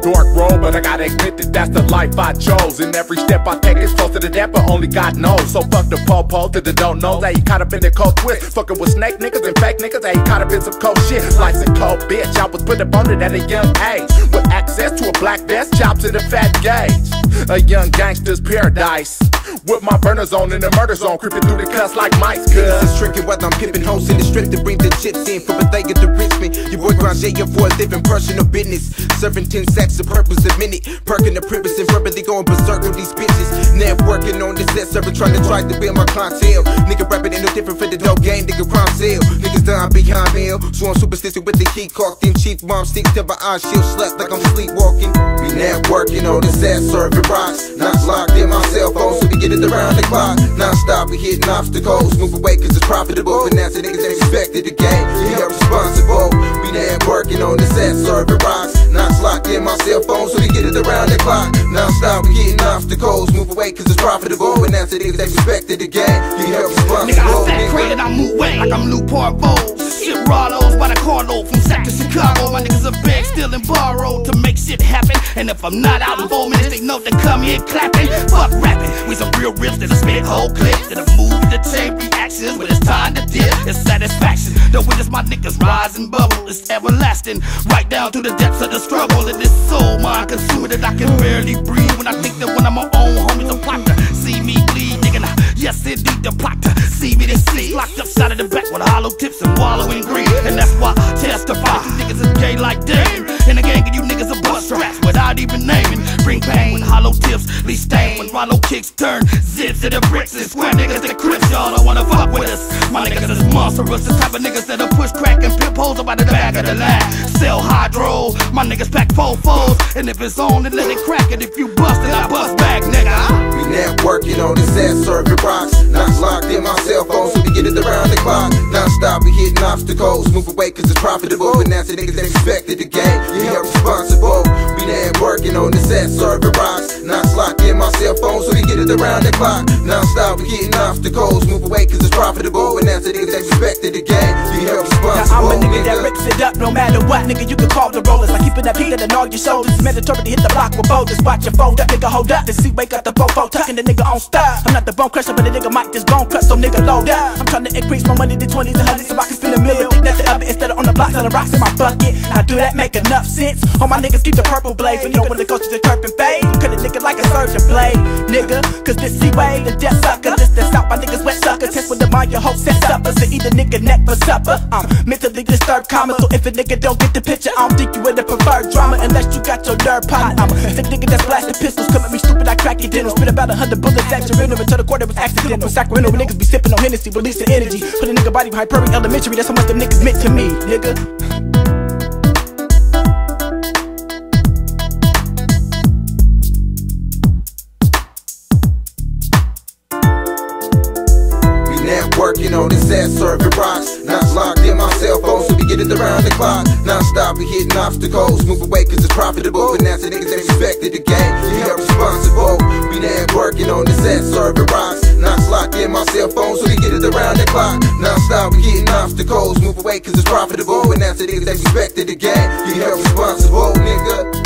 dark road, but I gotta admit that that's the life I chose. And every step I take is closer to that, but only God knows. So fuck the po-po to the don't know that he caught up in the cold twist. Fucking with snake niggas and fake niggas, that he caught up in some cold shit. Life's a cold bitch, I was put up on it at a young age, with access to a black vest, chops in a fat gauge. A young gangster's paradise, with my burners on in the murder zone, creeping through the cuss like mice. Cause it's tricky whether I'm pimping hoes in the strip to bring the chips in from Bodega to Richmond. Your boy Grand J for a living personal business, serving 10 sacks of purpose a minute, perking the privilege and verbally going berserk with these bitches. Networking on this set server, trying to build my clientele. Nigga rapping ain't no different for the dope game, nigga crime sale. Niggas down behind mail, so I'm superstitious with the key cock. Them cheap bomb sticks till my eyes shield slept like I'm sleepwalking. We networking on this set serving rocks, not locked in my cell phone, so we get it around the clock. Non-stop, we hitting obstacles, move away cause it's profitable. Finance niggas ain't respected the game, we are responsible. We networking on this set serving rocks, not locked in my cell phone, so we get it around the clock. Non-stop, we hitting obstacles, move away cause it's profitable. Finance niggas ain't respected the game, we are responsible. Nigga, I sack credit, I move away like I'm Lou Parvo. Shit Rollos by the carload from Sac to Chicago. My niggas are beg, stealing, borrowed to make shit happen. And if I'm not out in 4 minutes, they know to come here clapping. Fuck rapping, we some real rips that a spit whole clip, that a move to chain reactions. When it's time to dip, it's satisfaction. The witness my niggas rise and bubble, it's everlasting, right down to the depths of the struggle. And this soul mind consuming that I can barely breathe. When I think that when I'm my own homies a plot to see me bleed, nigga. Nah, yes indeed the plot to see me deceased, locked upside of the back with hollow tips and wallowing greed. And that's why I testify, you niggas is gay like Dame. And the gang of you niggas are bust straps without even naming. Bring pain with hollow tips, leave stain when Rollo kicks turn zips to the bricks and square niggas that crips. Y'all don't wanna fuck with us. My niggas is monstrous, the type of niggas that'll push crack and pimp holes up out the back of the line. Sell hydro, my niggas pack fofos, and if it's on then let it crack. And if you bust it, I bust back, nigga. We networking on this ass serving rocks, not locked in my cell phone, so we get it around the clock. Non-stop, we hitting obstacles, move away cause it's profitable. Finance niggas ain't respected the game, we are responsible. We networking on this ass serving rocks, not locked in my cell phone, so we get it around the clock. Non-stop, we hitting obstacles, move away cause it's profitable. Finance niggas ain't respected the game, we are responsible. Now I'm a nigga that rips it up no matter what, nigga. You can call the rollers, like keeping that heat on all your shoulders. It's mandatory to hit the block with boulders. Watch your fold up, nigga, hold up. The seat wake up the fofo, tucking the nigga on style. I'm not the bone crusher, but the nigga might just bone crush, so nigga load up. I'm trying to increase my money to 20s and 100s, so I can spend a million. Think nothing of it instead of on the block, selling rocks in my bucket. Now do that make enough sense? All my niggas keep the purple blades, but you know when it goes to the turf and fade. Cut a nigga like a surgeon blade, nigga. Cause this C-Way, the death sucker. This that's out, my niggas wet sucker. Test with the mind, your hope set supper. So eat a nigga neck for supper. I'm mentally disturbed, comma. So if a nigga don't get the picture, I don't think you would have preferred drama unless you got your nerve pot. I'm a sick nigga that's blasting pistols. Come at me stupid, I crack your dental. Spit about 100 bullets at your rhythm until the quarter was accidental. From Sacramento, when niggas be sipping on Hennessy, releasing energy. Put a nigga body behind Prairie Elementary. That's how much them niggas meant to me, nigga. Working on this ass serving rocks, not locked in my cell phone, so we get it around the clock. Non-stop, we hitting obstacles, move away cause it's profitable. Finance niggas ain't respected the game, we are responsible. We working on this ass serving rocks, not locked in my cell phone, so we get it around the clock. Non-stop, we hitting obstacles, move away cause it's profitable. Finance niggas ain't respected the game, we are responsible, nigga.